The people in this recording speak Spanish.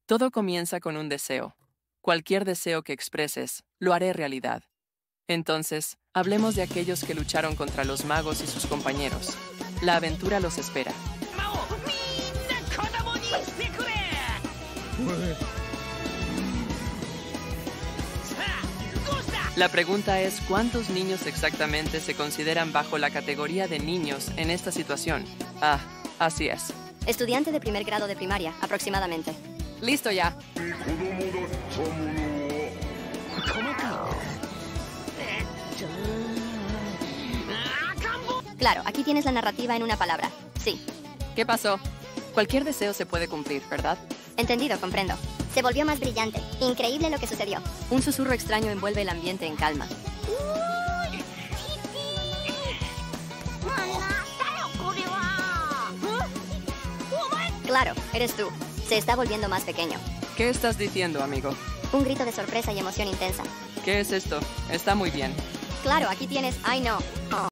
Todo comienza con un deseo. Cualquier deseo que expreses, lo haré realidad. Entonces, hablemos de aquellos que lucharon contra los magos y sus compañeros. La aventura los espera. La pregunta es, ¿cuántos niños exactamente se consideran bajo la categoría de niños en esta situación? Ah, así es. Estudiante de primer grado de primaria, aproximadamente. ¡Listo ya! Claro, aquí tienes la narrativa en una palabra. Sí. ¿Qué pasó? Cualquier deseo se puede cumplir, ¿verdad? Entendido, comprendo. Se volvió más brillante. Increíble lo que sucedió. Un susurro extraño envuelve el ambiente en calma. Claro, eres tú. Se está volviendo más pequeño. ¿Qué estás diciendo, amigo? Un grito de sorpresa y emoción intensa. ¿Qué es esto? Está muy bien. Claro, aquí tienes... ¡Ay, no! Oh.